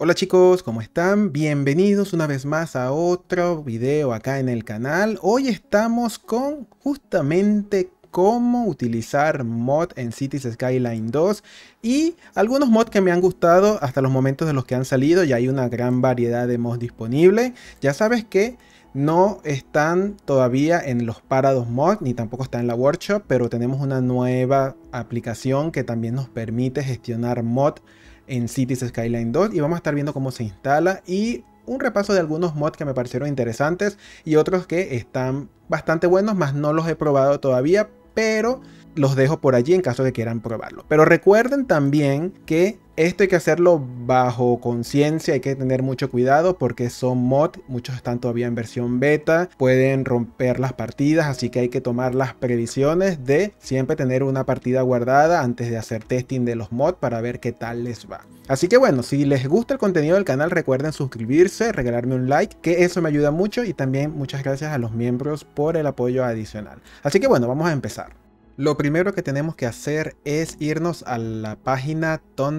Hola chicos, ¿cómo están? Bienvenidos una vez más a otro video acá en el canal. Hoy estamos con justamente cómo utilizar mod en Cities Skyline 2 y algunos mods que me han gustado hasta los momentos de los que han salido. Ya hay una gran variedad de mods disponible. Ya sabes que no están todavía en los Parados Mod ni tampoco está en la Workshop, pero tenemos una nueva aplicación que también nos permite gestionar mod en Cities Skyline 2 y vamos a estar viendo cómo se instala y un repaso de algunos mods que me parecieron interesantes y otros que están bastante buenos, más no los he probado todavía, pero los dejo por allí en caso de quieran probarlo. Pero recuerden también que esto hay que hacerlo bajo conciencia, hay que tener mucho cuidado porque son mods, muchos están todavía en versión beta, pueden romper las partidas, así que hay que tomar las previsiones de siempre tener una partida guardada antes de hacer testing de los mods para ver qué tal les va. Así que bueno, si les gusta el contenido del canal, recuerden suscribirse, regalarme un like, que eso me ayuda mucho, y también muchas gracias a los miembros por el apoyo adicional. Así que bueno, vamos a empezar. Lo primero que tenemos que hacer es irnos a la página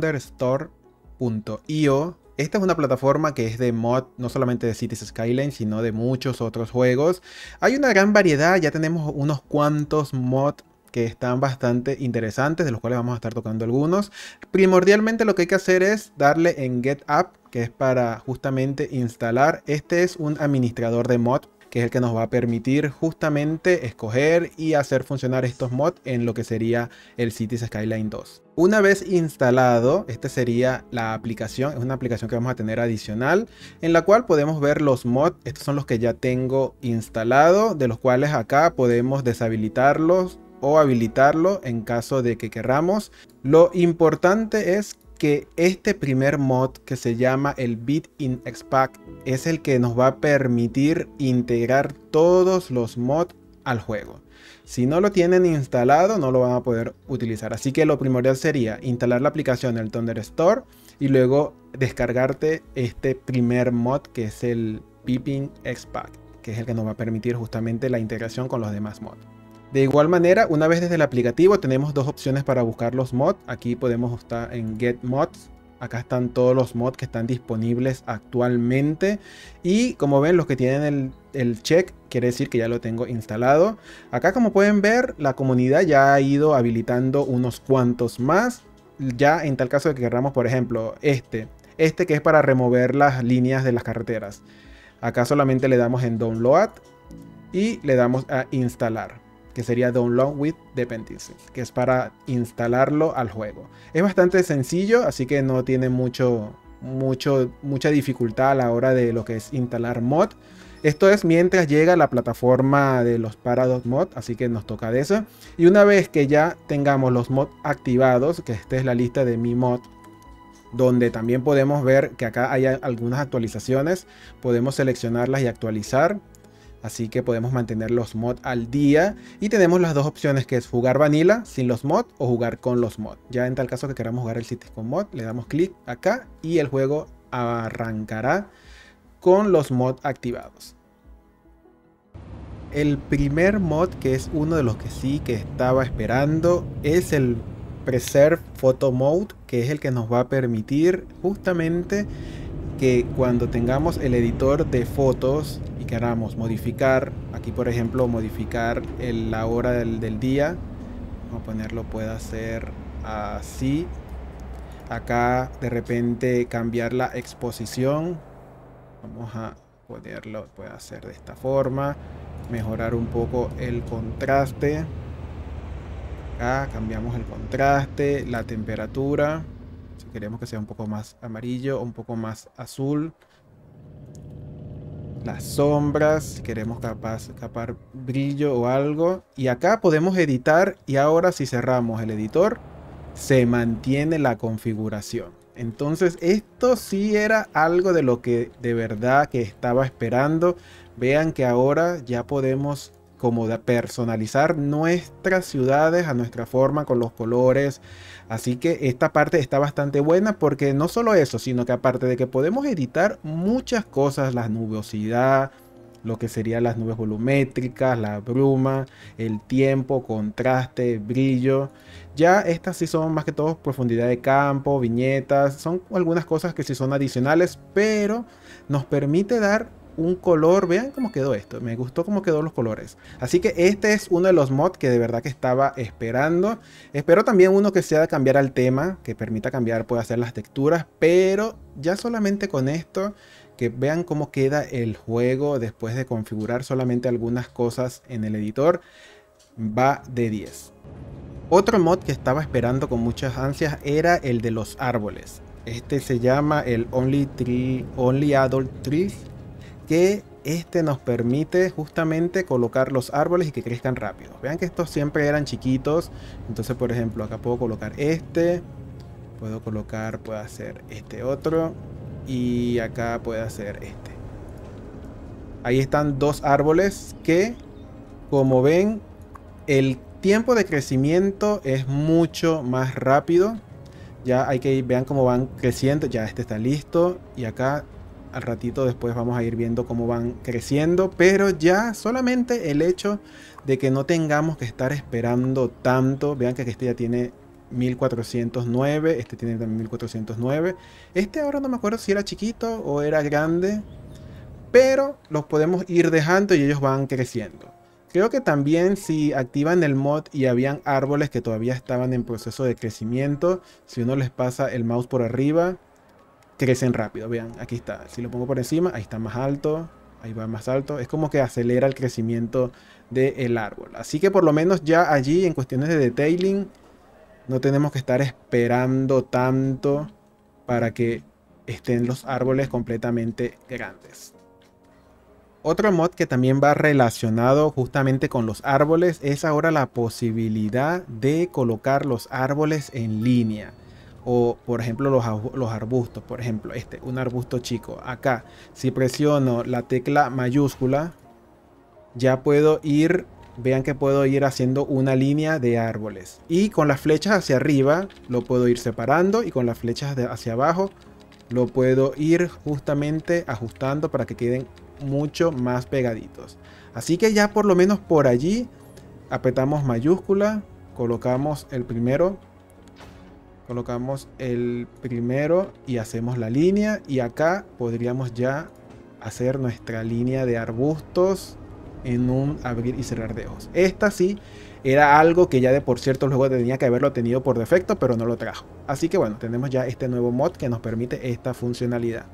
thunderstore.io. Esta es una plataforma que es de mod, no solamente de Cities Skyline, sino de muchos otros juegos. Hay una gran variedad, ya tenemos unos cuantos mods que están bastante interesantes, de los cuales vamos a estar tocando algunos. Primordialmente lo que hay que hacer es darle en Get App, que es para justamente instalar. Este es un administrador de mod, que es el que nos va a permitir justamente escoger y hacer funcionar estos mods en lo que sería el Cities Skyline 2. Una vez instalado, esta sería la aplicación, es una aplicación que vamos a tener adicional, en la cual podemos ver los mods. Estos son los que ya tengo instalado, de los cuales acá podemos deshabilitarlos o habilitarlo en caso de que queramos. Lo importante es que este primer mod, que se llama el Built-in Expack, es el que nos va a permitir integrar todos los mods al juego. Si no lo tienen instalado, no lo van a poder utilizar. Así que lo primordial sería instalar la aplicación del Thunder Store y luego descargarte este primer mod, que es el Built-in Expack, que es el que nos va a permitir justamente la integración con los demás mods. De igual manera, una vez desde el aplicativo tenemos dos opciones para buscar los mods. Aquí podemos estar en Get Mods. Acá están todos los mods que están disponibles actualmente. Y como ven, los que tienen el check, quiere decir que ya lo tengo instalado. Acá, como pueden ver, la comunidad ya ha ido habilitando unos cuantos más. Ya en tal caso de que queramos, por ejemplo, este que es para remover las líneas de las carreteras. Acá solamente le damos en Download y le damos a instalar, que sería Download with Dependencies, que es para instalarlo al juego. Es bastante sencillo, así que no tiene mucha dificultad a la hora de lo que es instalar mod. Esto es mientras llega a la plataforma de los Paradox Mod, así que nos toca de eso. Y una vez que ya tengamos los mods activados, que esta es la lista de mi mod, donde también podemos ver que acá hay algunas actualizaciones, podemos seleccionarlas y actualizar. Así que podemos mantener los mods al día. Y tenemos las dos opciones, que es jugar vanilla sin los mods o jugar con los mods. Ya en tal caso que queramos jugar el Cities con mod, le damos clic acá y el juego arrancará con los mods activados. El primer mod, que es uno de los que sí que estaba esperando, es el Preserve Photo Mode, que es el que nos va a permitir justamente que cuando tengamos el editor de fotos y queramos modificar, aquí por ejemplo modificar la hora del día, vamos a ponerlo, puede ser así. Acá de repente cambiar la exposición, vamos a ponerlo, puede hacer de esta forma, mejorar un poco el contraste. Acá cambiamos el contraste, la temperatura, si queremos que sea un poco más amarillo o un poco más azul. Las sombras, si queremos capar brillo o algo. Y acá podemos editar, y ahora si cerramos el editor, se mantiene la configuración. Entonces esto sí era algo de lo que de verdad que estaba esperando. Vean que ahora ya podemos como personalizar nuestras ciudades a nuestra forma, con los colores. Así que esta parte está bastante buena, porque no solo eso, sino que aparte de que podemos editar muchas cosas, la nubosidad, lo que serían las nubes volumétricas, la bruma, el tiempo, contraste, brillo. Ya estas sí son más que todo profundidad de campo, viñetas, son algunas cosas que sí son adicionales, pero nos permite dar un color. Vean cómo quedó esto, me gustó cómo quedó los colores. Así que este es uno de los mods que de verdad que estaba esperando. Espero también uno que sea de cambiar al tema, que permita cambiar, puede hacer las texturas, pero ya solamente con esto, que vean cómo queda el juego después de configurar solamente algunas cosas en el editor, va de 10. Otro mod que estaba esperando con muchas ansias era el de los árboles. Este se llama el Only Adult Trees, que este nos permite justamente colocar los árboles y que crezcan rápido. Vean que estos siempre eran chiquitos, entonces por ejemplo acá puedo colocar este, puedo hacer este otro, y acá puedo hacer este. Ahí están dos árboles que, como ven, el tiempo de crecimiento es mucho más rápido. Ya hay que ir, vean cómo van creciendo. Ya este está listo, y acá al ratito después vamos a ir viendo cómo van creciendo, pero ya solamente el hecho de que no tengamos que estar esperando tanto. Vean que este ya tiene 1409, este tiene también 1409. Este ahora no me acuerdo si era chiquito o era grande, pero los podemos ir dejando y ellos van creciendo. Creo que también si activan el mod y habían árboles que todavía estaban en proceso de crecimiento, si uno les pasa el mouse por arriba, crecen rápido. Vean, aquí está. Si lo pongo por encima, ahí está más alto. Ahí va más alto. Es como que acelera el crecimiento del árbol. Así que por lo menos ya allí en cuestiones de detailing no tenemos que estar esperando tanto para que estén los árboles completamente grandes. Otro mod que también va relacionado justamente con los árboles es ahora la posibilidad de colocar los árboles en línea. O por ejemplo los arbustos. Por ejemplo un arbusto chico. Acá si presiono la tecla mayúscula ya puedo ir. Vean que puedo ir haciendo una línea de árboles. Y con las flechas hacia arriba lo puedo ir separando. Y con las flechas hacia abajo lo puedo ir justamente ajustando para que queden mucho más pegaditos. Así que ya por lo menos por allí apretamos mayúscula. Colocamos el primero. Y hacemos la línea. Y acá podríamos ya hacer nuestra línea de arbustos en un abrir y cerrar de ojos. Esta sí era algo que ya de por cierto el juego tenía que haberlo tenido por defecto, pero no lo trajo. Así que bueno, tenemos ya este nuevo mod que nos permite esta funcionalidad.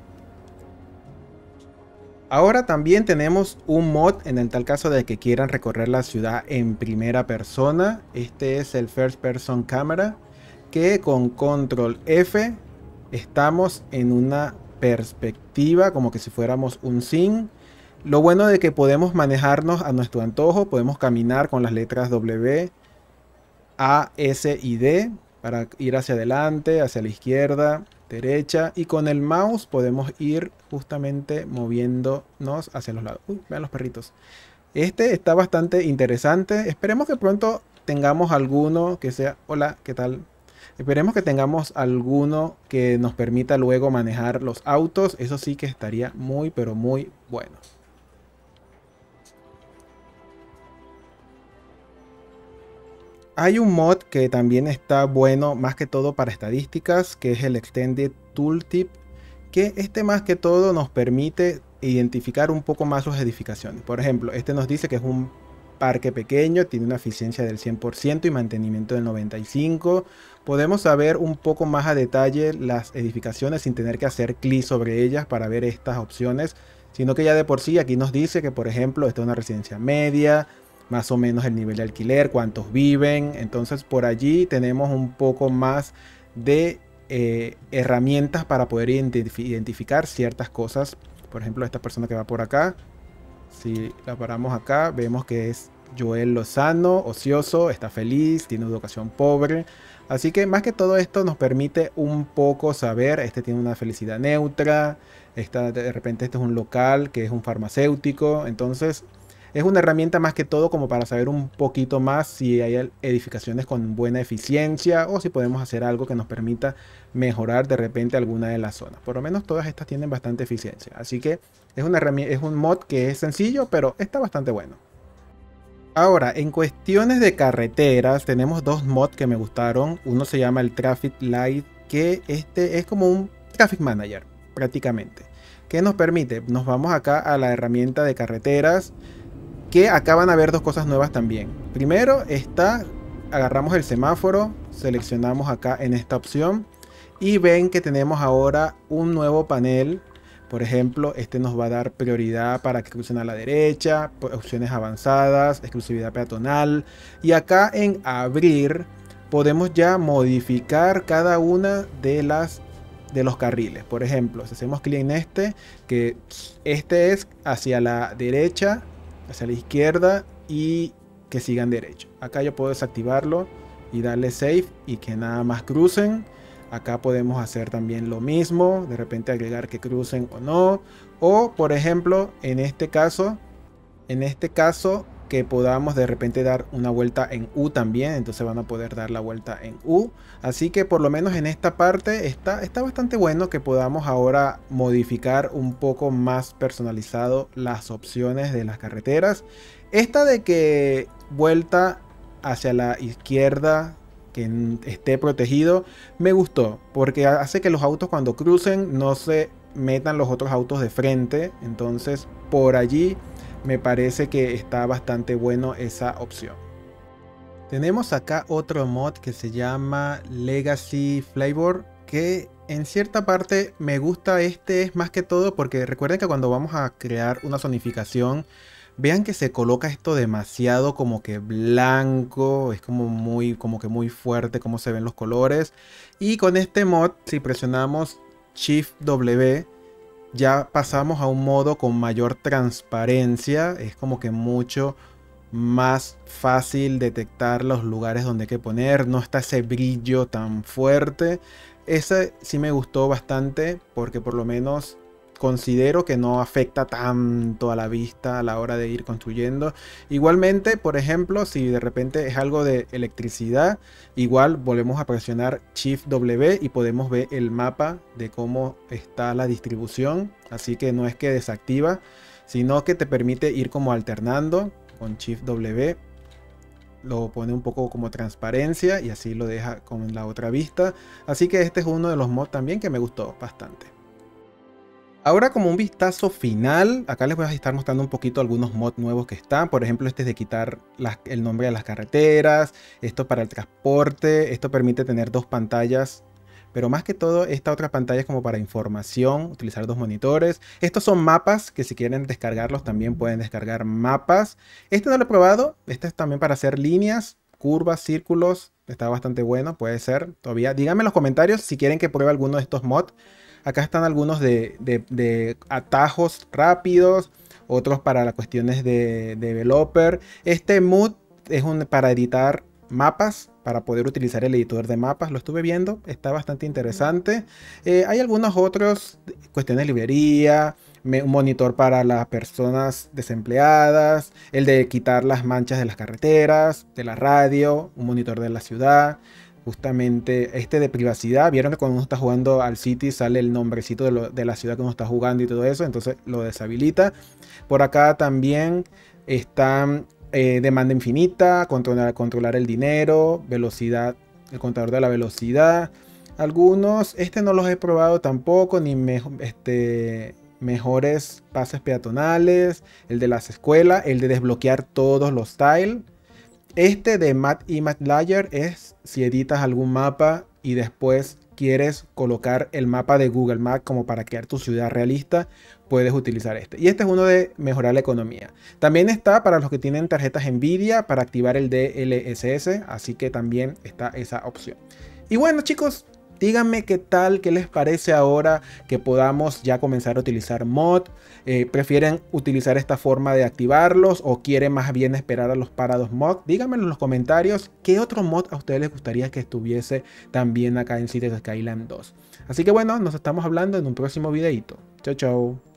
Ahora también tenemos un mod en el tal caso de que quieran recorrer la ciudad en primera persona. Este es el First Person Camera, que con control F estamos en una perspectiva como que si fuéramos un sim. Lo bueno de que podemos manejarnos a nuestro antojo, podemos caminar con las letras W, A, S y D para ir hacia adelante, hacia la izquierda, derecha, y con el mouse podemos ir justamente moviéndonos hacia los lados. Uy, vean los perritos. Este está bastante interesante. Esperemos que pronto tengamos alguno que sea... Hola, ¿qué tal? Esperemos que tengamos alguno que nos permita luego manejar los autos. Eso sí que estaría muy, pero muy bueno. Hay un mod que también está bueno más que todo para estadísticas, que es el Extended Tooltip, que este más que todo nos permite identificar un poco más sus edificaciones. Por ejemplo, este nos dice que es un parque pequeño, tiene una eficiencia del 100% y mantenimiento del 95%. Podemos saber un poco más a detalle las edificaciones sin tener que hacer clic sobre ellas para ver estas opciones, sino que ya de por sí aquí nos dice que por ejemplo esta es una residencia media, más o menos el nivel de alquiler, cuántos viven. Entonces por allí tenemos un poco más de herramientas para poder identificar ciertas cosas. Por ejemplo, esta persona que va por acá, si la paramos acá, vemos que es Joel Lozano, ocioso, está feliz, tiene educación pobre. Así que más que todo esto nos permite un poco saber, este tiene una felicidad neutra, de repente este es un local que es un farmacéutico. Entonces Es una herramienta más que todo como para saber un poquito más si hay edificaciones con buena eficiencia o si podemos hacer algo que nos permita mejorar de repente alguna de las zonas. Por lo menos todas estas tienen bastante eficiencia. Así que es una herramienta, es un mod que es sencillo, pero está bastante bueno. Ahora, en cuestiones de carreteras, tenemos dos mods que me gustaron. Uno se llama el Traffic Light, que este es como un Traffic Manager, prácticamente. ¿Qué nos permite? Nos vamos acá a la herramienta de carreteras, que acá van a ver dos cosas nuevas también. Primero está, agarramos el semáforo, seleccionamos acá en esta opción y ven que tenemos ahora un nuevo panel. Por ejemplo, este nos va a dar prioridad para que crucen a la derecha, opciones avanzadas, exclusividad peatonal. Y acá en abrir podemos ya modificar cada una de los carriles. Por ejemplo, si hacemos clic en este, que este es hacia la derecha, hacia la izquierda y que sigan derecho. Acá yo puedo desactivarlo y darle save y que nada más crucen. Acá podemos hacer también lo mismo, de repente agregar que crucen o no. O por ejemplo, en este caso que podamos de repente dar una vuelta en U también, entonces van a poder dar la vuelta en U. Así que por lo menos en esta parte está bastante bueno que podamos ahora modificar un poco más personalizado las opciones de las carreteras. Esta de que vuelta hacia la izquierda, que esté protegido, me gustó porque hace que los autos cuando crucen no se metan los otros autos de frente. Entonces por allí me parece que está bastante bueno esa opción. Tenemos acá otro mod que se llama Legacy Flavor, que en cierta parte me gusta. Este es más que todo porque recuerden que cuando vamos a crear una zonificación, vean que se coloca esto demasiado como que blanco, es como que muy fuerte como se ven los colores. Y con este mod, si presionamos Shift W, ya pasamos a un modo con mayor transparencia. Es como que mucho más fácil detectar los lugares donde hay que poner, no está ese brillo tan fuerte. Ese sí me gustó bastante porque por lo menos considero que no afecta tanto a la vista a la hora de ir construyendo. Igualmente, por ejemplo, si de repente es algo de electricidad, igual volvemos a presionar Shift W y podemos ver el mapa de cómo está la distribución. Así que no es que desactiva, sino que te permite ir como alternando. Con Shift W lo pone un poco como transparencia y así lo deja con la otra vista. Así que este es uno de los mods también que me gustó bastante. Ahora, como un vistazo final, acá les voy a estar mostrando un poquito algunos mods nuevos que están. Por ejemplo, este es de quitar el nombre de las carreteras, esto para el transporte, esto permite tener dos pantallas, pero más que todo esta otra pantalla es como para información, utilizar dos monitores. Estos son mapas que si quieren descargarlos también pueden descargar mapas. Este no lo he probado, este es también para hacer líneas, curvas, círculos, está bastante bueno, puede ser todavía. Díganme en los comentarios si quieren que pruebe alguno de estos mods. Acá están algunos de atajos rápidos, otros para las cuestiones de developer. Este mod es para editar mapas, para poder utilizar el editor de mapas. Lo estuve viendo, está bastante interesante. Hay algunos otros, cuestiones de librería, un monitor para las personas desempleadas, el de quitar las manchas de las carreteras, de la radio, un monitor de la ciudad. Justamente este de privacidad, vieron que cuando uno está jugando al City sale el nombrecito de la ciudad que uno está jugando y todo eso, entonces lo deshabilita. Por acá también están demanda infinita, controlar el dinero, velocidad, el contador de la velocidad. Algunos, no los he probado tampoco, ni mejores pases peatonales, el de las escuelas, el de desbloquear todos los tiles. Este de Map Image Layer es si editas algún mapa y después quieres colocar el mapa de Google Maps como para crear tu ciudad realista, puedes utilizar este. Y este es uno de mejorar la economía. También está para los que tienen tarjetas Nvidia para activar el DLSS, así que también está esa opción. Y bueno, chicos, díganme qué tal, qué les parece ahora que podamos ya comenzar a utilizar mod. ¿Prefieren utilizar esta forma de activarlos o quieren más bien esperar a los parados mod? Díganmelo en los comentarios qué otro mod a ustedes les gustaría que estuviese también acá en Cities Skylines 2. Así que bueno, nos estamos hablando en un próximo videito. Chau, chau.